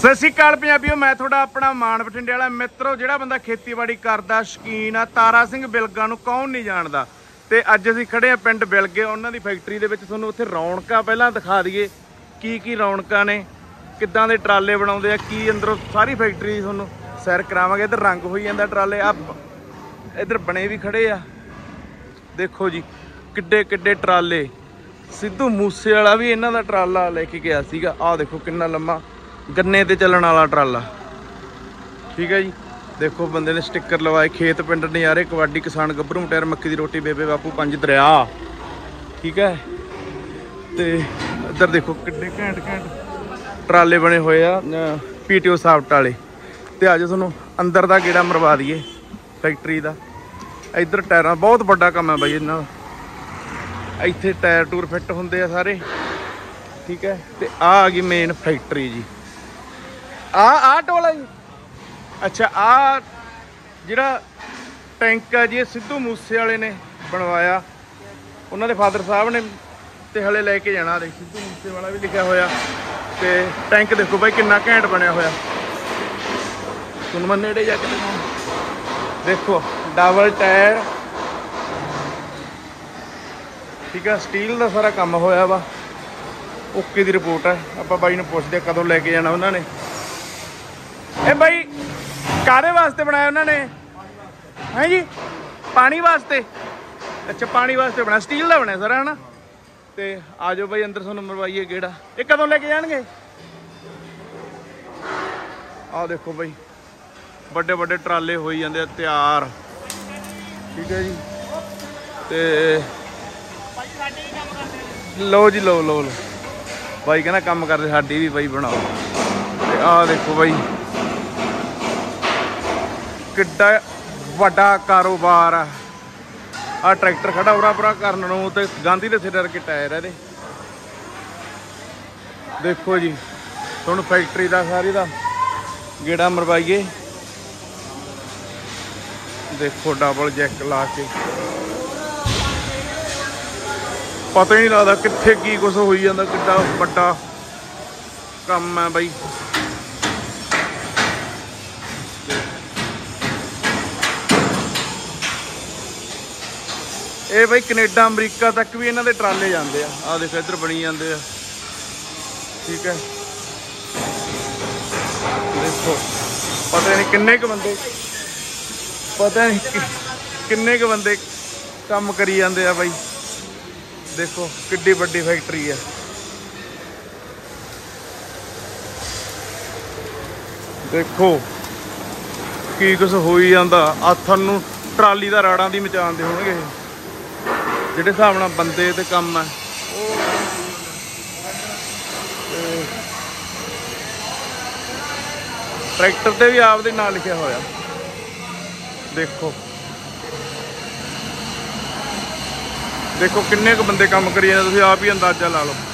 ਸਤਿ ਸ਼੍ਰੀ ਅਕਾਲ ਪੰਜਾਬੀਓ, मैं थोड़ा अपना मान बठिंडे वाला मित्रों। ਜਿਹੜਾ ਬੰਦਾ ਖੇਤੀਬਾੜੀ ਕਰਦਾ ਸ਼ੌਕੀਨ ਆ, ਤਾਰਾ ਸਿੰਘ ਬਿਲਗਾ ਨੂੰ ਕੌਣ ਨਹੀਂ ਜਾਣਦਾ। ਤੇ ਅੱਜ ਅਸੀਂ ਖੜੇ ਆ ਪਿੰਡ ਬਿਲਗੇ, ਉਹਨਾਂ ਦੀ ਫੈਕਟਰੀ ਦੇ ਵਿੱਚ। ਤੁਹਾਨੂੰ ਉੱਥੇ ਰੌਣਕਾਂ ਪਹਿਲਾਂ ਦਿਖਾ ਦਈਏ, ਕੀ ਰੌਣਕਾਂ ਨੇ, ਕਿੱਦਾਂ ਦੇ ਟਰਾਲੇ ਬਣਾਉਂਦੇ ਆ, ਕੀ ਅੰਦਰੋਂ ਸਾਰੀ ਫੈਕਟਰੀ ਦੀ ਤੁਹਾਨੂੰ ਸੈਰ ਕਰਾਵਾਂਗੇ। ਇੱਧਰ ਰੰਗ ਹੋਈ ਜਾਂਦਾ ਟਰਾਲੇ, ਆ ਇੱਧਰ ਬਣੇ ਵੀ ਖੜੇ ਆ, ਦੇਖੋ ਜੀ ਕਿੱਡੇ ਕਿੱਡੇ ਟਰਾਲੇ। ਸਿੱਧੂ ਮੂਸੇ ਵਾਲਾ ਵੀ ਇਹਨਾਂ ਦਾ ਟਰਾਲਾ ਲੈ ਕੇ ਗਿਆ ਸੀਗਾ। ਆਹ ਦੇਖੋ ਕਿੰਨਾ ਲੰਮਾ गन्ने ते चलने वाला ट्राला, ठीक है जी। देखो बंदे ने स्टिकर लवाए, खेत पिंड नज़ारे, कबड्डी, किसान, गभरू, मटैर, मक्की की रोटी, बेबे बापू, 5 दरिया, ठीक है। तो इधर देखो कितने घैंट ट्राले बने हुए आ PTO साफ्ट वाले। तो अज तुहानूं अंदर का गेड़ा मरवा दईए फैक्ट्री का। इधर टायरां बहुत बड़ा काम है बई इन्हां दा, इत्थे टायर टूर फिट होंदे आ सारे, ठीक है। तो आ गई मेन फैक्ट्री जी। आ टोला जी, अच्छा आ जिहड़ा टैंक है जी, सिद्धू मूसे वाले ने बनवाया, उन्होंने फादर साहब ने, तो हले लैके जाना। देख सिद्धू मूसे वाला भी लिखा होया। तो टैंक देखो भाई कितना घैंट बनया होया, तुहानूं मैं नेड़े जाके दिखाऊं। देखो डबल टायर, ठीक है, स्टील का सारा काम होया वा। ओके दी रिपोर्ट है। आप बाई नूं पुछदे कदों लैके जाना उन्होंने। ए भाई काहदे वास्ते बनाया उन्होंने? है जी पानी वास्ते। अच्छा पानी वास्ते बनाया, स्टील का बनया सारा, है ना। तो आ जाओ भाई अंदर, तुहानूं मरवाइए गेड़ा। ये कदों लैके जाणगे? आ देखो भाई बड़े बड़े ट्राले होई जांदे तैयार, ठीक है जी। तो लो जी लो लो लो भाई कहना काम करते साडी भी भाई बनाओ। ते आ देखो भाई किड्डा वड्डा कारोबार है। आ ट्रैक्टर खड़ा उरा परा करन नूं, ते गांधी दे सिर के टायर है। देखो जी तुहानूं फैक्ट्री का सारी दा गेड़ा मरवाइए। देखो डबल जैक ला के, पता ही नहीं लगता कित्थे की कुछ होई जांदा, किड्डा वड्डा काम है बई। ये बई कनेडा अमरीका तक भी इन्हां दे ट्राले जांदे आ। आ देखो इधर बनी जांदे आ, ठीक है। देखो पता नहीं किन्ने क बंदे, पता नहीं किन्ने क बंदे काम करी जांदे आ बई। देखो किड्डी बड़ी फैक्ट्री है। देखो की कुछ हो ही जाता। आथन नूं ट्राली का राड़ां दी मचान दे होणगे जिहड़े हिसाब नाल बंदे ते काम है। ट्रैक्टर ते भी आप दे नाल लिखिया होया। देखो देखो किन्ने क बंदे काम करी जांदे, तुसीं आप ही अंदाजा ला लो।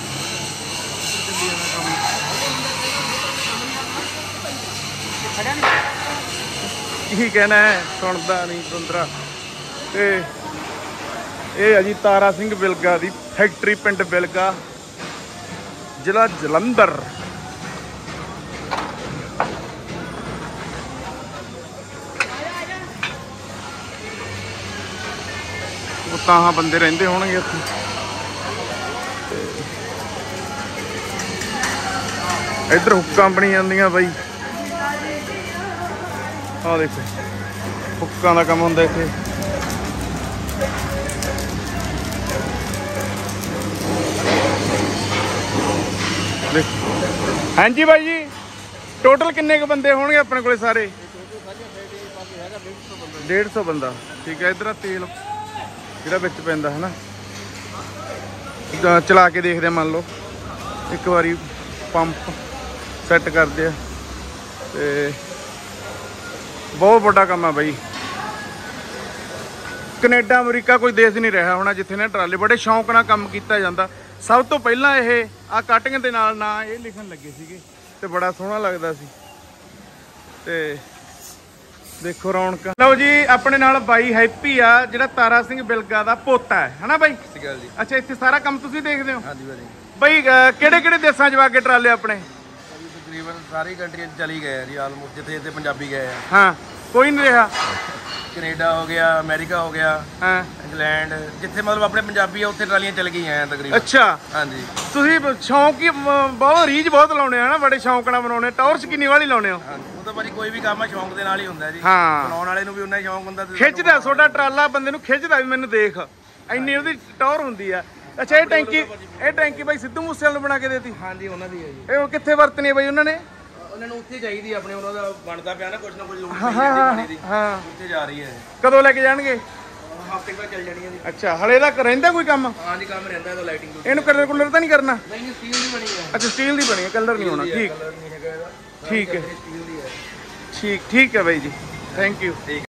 की कहना है, सुनता नहीं सुंदरा। ते ये है जी तारा सिंह बिलगा दी फैक्ट्री, पिंड बिलगा, जिला जलंधर। तां बंदे रहिंदे होणगे इत्थे। इधर हुक्कां बनी जांदियां बई। आ देखो हुक्कां दा काम हुंदा इत्थे। हाँ जी भाई जी, टोटल किन्ने क बंदे होणगे अपने कोले सारे? 150 बंदा, ठीक है। इधर तेल ਜਿਹੜਾ ਵਿੱਚ ਪੈਂਦਾ है ना, चला के देखते मान लो एक बारी पंप सैट करते हैं। तो बहुत बड़ा काम है बई। कनेडा अमरीका कोई देश नहीं रहा होना जिथे ना ट्राले बड़े शौक नाल काम किया जाता। सब तो पहला ये आ कटिंग के नाल ना ये लिखन लगे सीगे, ते बड़ा सोहना लगता सी। ते देखो रौनक। लो जी अपने नाल बाई हैप्पी आ, जिहड़ा तारा सिंह बिलगा दा पोता है ना बाई? जी। अच्छा इत्थे सारा काम तुसीं देखदे हो? हां जी भाई। बई किहड़े किहड़े देसां च वागे ट्राले अपने? ਤਕਰੀਬਨ ਸਾਰੀ ਕੰਟਰੀਆਂ 'ਚ ਚਲੀ ਗਏ ਆ ਜੀ ਆਲਮੋਸਟ, ਜਿੱਥੇ ਜਿੱਥੇ ਪੰਜਾਬੀ ਗਏ ਆ। ਹਾਂ, ਕੋਈ ਨਹੀਂ ਰਿਹਾ। ਕੈਨੇਡਾ ਹੋ ਗਿਆ, ਅਮਰੀਕਾ ਹੋ ਗਿਆ, ਹਾਂ, ਇੰਗਲੈਂਡ, ਜਿੱਥੇ ਮਤਲਬ ਆਪਣੇ ਪੰਜਾਬੀ ਆ ਉੱਥੇ ਟਰਾਲੀਆਂ ਚਲ ਗਈਆਂ ਆ ਤਕਰੀਬਨ। ਅੱਛਾ, ਹਾਂਜੀ। ਤੁਸੀਂ ਸ਼ੌਂਕ ਹੀ ਬਹੁਤ ਰੀਝ ਬਹੁਤ ਲਾਉਣੇ ਆ ਨਾ, ਬੜੇ ਸ਼ੌਂਕ ਨਾਲ ਬਣਾਉਣੇ। ਟੌਰਚ ਕਿੰਨੀ ਵਾਲੀ ਲਾਉਣੇ ਹੋ? ਉਹ ਤਾਂ ਭਾਜੀ ਕੋਈ ਵੀ ਕੰਮ ਆ ਸ਼ੌਂਕ ਦੇ ਨਾਲ ਹੀ ਹੁੰਦਾ ਜੀ। ਹਾਂ, ਬਣਾਉਣ ਵਾਲੇ ਨੂੰ ਵੀ ਉਨਾ ਹੀ ਸ਼ੌਂਕ ਹੁੰਦਾ। ਖਿੱਚਦਾ ਤੁਹਾਡਾ ਟਰਾਲਾ ਬੰਦੇ ਨੂੰ, ਖਿੱਚਦਾ ਵੀ ਮੈਨੂੰ ਦੇਖ, ਇੰਨੀ ਉਹਦੀ ਟੌਰ ਹੁੰਦੀ ਆ। ਅੱਛਾ, ਇਹ ਟੈਂਕੀ ਬਾਈ ਸਿੱਧੂ ਮੂਸੇਵਾਲੇ ਨੂੰ ਬਣਾ ਕੇ ਦੇਤੀ? ਹਾਂਜੀ, ਉਹਨਾਂ ਦੀ ਹੈ ਜੀ। ਇਹ ਕਿੱਥੇ ਵਰਤਣੀ ਹੈ ਬਾਈ ਉਹਨਾਂ ਨੇ? ਉਹਨਾਂ ਨੂੰ ਉੱਥੇ ਚਾਹੀਦੀ ਆਪਣੇ, ਉਹਨਾਂ ਦਾ ਬਣਦਾ ਪਿਆ ਨਾ ਕੁਝ ਲੋੜ ਹਾਂ, ਹਾਂ, ਉੱਥੇ ਜਾ ਰਹੀ ਹੈ। ਕਦੋਂ ਲੈ ਕੇ ਜਾਣਗੇ? ਹਫ਼ਤੇ ਤੱਕ ਚੱਲ ਜਾਣੀ ਹੈ ਜੀ। ਅੱਛਾ, ਹਲੇ ਤੱਕ ਰਹਿੰਦਾ ਕੋਈ ਕੰਮ? ਹਾਂਜੀ, ਕੰਮ ਰਹਿੰਦਾ ਇਹਦਾ ਲਾਈਟਿੰਗ। ਇਹਨੂੰ ਕਲਰ ਕੁਲਰ ਤਾਂ ਨਹੀਂ ਕਰਨਾ? ਨਹੀਂ, ਸਟੀਲ ਦੀ ਬਣੀ ਹੈ। ਅੱਛਾ, ਸਟੀਲ ਦੀ ਬਣੀ ਹੈ, ਕਲਰ ਨਹੀਂ ਹੋਣਾ। ਠੀਕ, ਕਲਰ ਨਹੀਂ ਹੈਗਾ ਇਹਦਾ। ਠੀਕ ਹੈ, ਸਟੀਲ ਦੀ ਹੈ। ਠੀਕ ਹੈ ਬਾਈ ਜੀ, ਥੈਂਕ ਯੂ।